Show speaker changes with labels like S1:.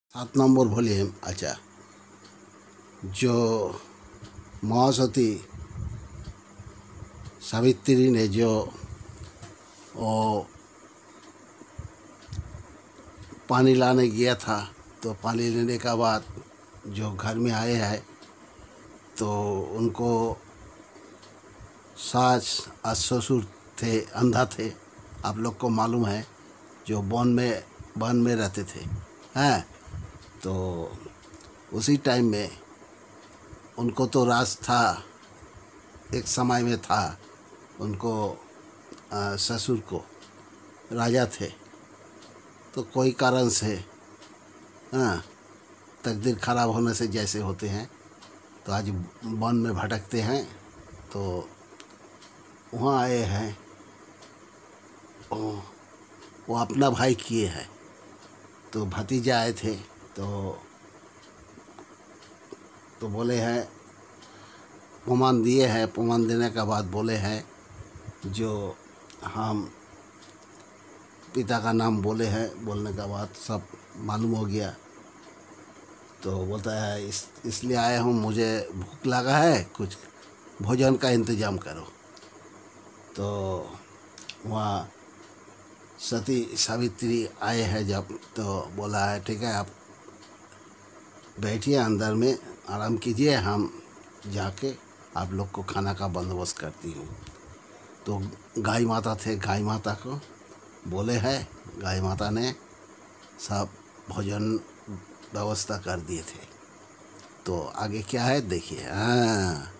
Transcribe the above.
S1: 7 number volume. अच्छा, जो महासती सावित्री ने जो वो पानी लाने गया था, तो पानी लेने के बाद जो घर में आए हैं तो उनको सास और ससुर थे, अंधा थे। आप लोग को मालूम है, जो वन में रहते थे हैं। तो उसी टाइम में उनको तो राज था, एक समय में था उनको, ससुर को राजा थे। तो कोई कारण से हाँ, तकदीर खराब होने से जैसे होते हैं, तो आज वन में भटकते हैं। तो वहाँ आए हैं, वो अपना भाई किए हैं। तो भतीजा आए थे, तो बोले हैं, प्रमाण दिए हैं। प्रमाण देने के बाद बोले हैं, जो हम पिता का नाम बोले हैं। बोलने के बाद सब मालूम हो गया। तो बोलता है, इसलिए आया हूँ, मुझे भूख लगा है, कुछ भोजन का इंतज़ाम करो। तो वहाँ सती सावित्री आए हैं जब, तो बोला है, ठीक है, आप बैठिए अंदर में, आराम कीजिए, हम जाके आप लोग को खाना का बंदोबस्त करती हूँ। तो गाय माता थे, गाय माता को बोले हैं, गाय माता ने सब भोजन व्यवस्था कर दिए थे। तो आगे क्या है देखिए। हाँ।